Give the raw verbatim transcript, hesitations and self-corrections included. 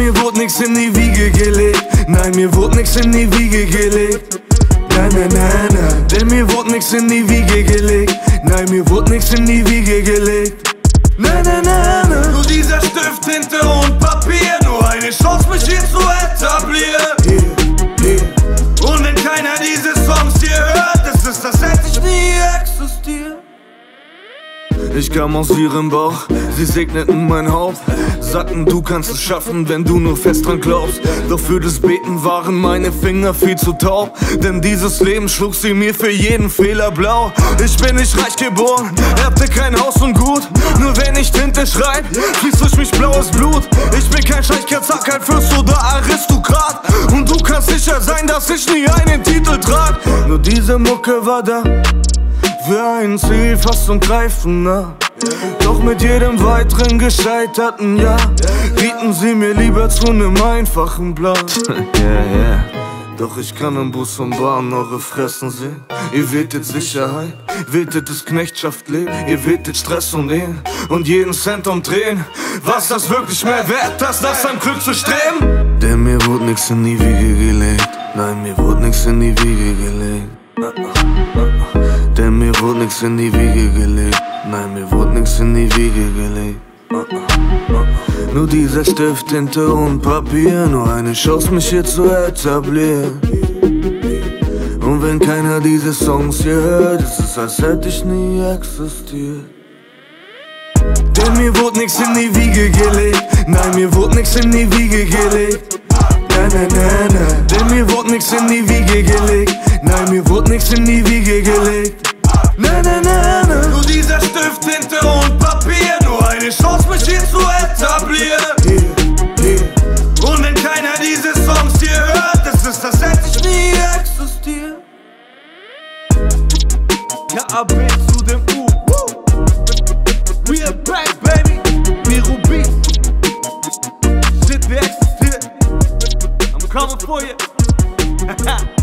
mir wurde nix in die Wiege gelegt. Nein, mir wurde nix in die Wiege gelegt. Nein, nein, nein, nein. Denn mir wurde nix in die Wiege gelegt. Nein, mir wurde nix in die Wiege gelegt. Nein, nein, nein, nein. Nur dieser Stift, Tinte und Papier, nur eine Chance, mich hier zu etablieren. Hier, hier. Und wenn keiner diese Songs hier hört, das ist, das hätte ich nie existiert. Ich kam aus ihrem Bauch, sie segneten mein Haupt. Sagten, du kannst es schaffen, wenn du nur fest dran glaubst. Doch für das Beten waren meine Finger viel zu taub. Denn dieses Leben schlug sie mir für jeden Fehler blau. Ich bin nicht reich geboren, erbte kein Haus und Gut. Nur wenn ich Tinte schreib, fließt durch mich blaues Blut. Ich bin kein Scheichkerzer, kein Fürst oder Aristokrat. Und du kannst sicher sein, dass ich nie einen Titel trag. Nur diese Mucke war da, für ein Ziel fast und greifen nah. Doch mit jedem weiteren gescheiterten Jahr bieten sie mir lieber zu nem einfachen Blatt. Yeah, yeah. Doch ich kann im Bus und Bahn eure Fressen sehen. Ihr wähtet Sicherheit, wähtet es Knechtschaft leben. Ihr wähtet Stress und Ehen und jeden Cent umdrehen. Was das wirklich mehr wert, als das am Glück zu streben? Denn mir wurde nix in die Wiege gelegt. Nein, mir wurde nix in die Wiege gelegt. Denn mir wurde nix in die Wiege gelegt. Nein, mir wurde nix in die Wiege gelegt. Nur dieser Stift, Tinte und Papier, nur eine Chance, mich hier zu etablieren. Und wenn keiner diese Songs hier hört, ist es, als hätte ich nie existiert. Denn mir wurde nix in die Wiege gelegt. Nein, mir wurde nix in die Wiege gelegt. Nein, nein, nein, nein. Denn mir wurde nix in die Wiege gelegt. Nein, mir wurde nix in die Wiege gelegt. Nein, nein, nein, nein. Nur dieser Stift, Tinte und Papier, nur eine Chance, mich hier zu etablieren. Hier, hier. Und wenn keiner diese Songs hier hört, das ist, das hätte ich nie existiert. K A B zu dem U. We are back, baby. Miro Beat. Shit, wir existiert. I'm coming for you.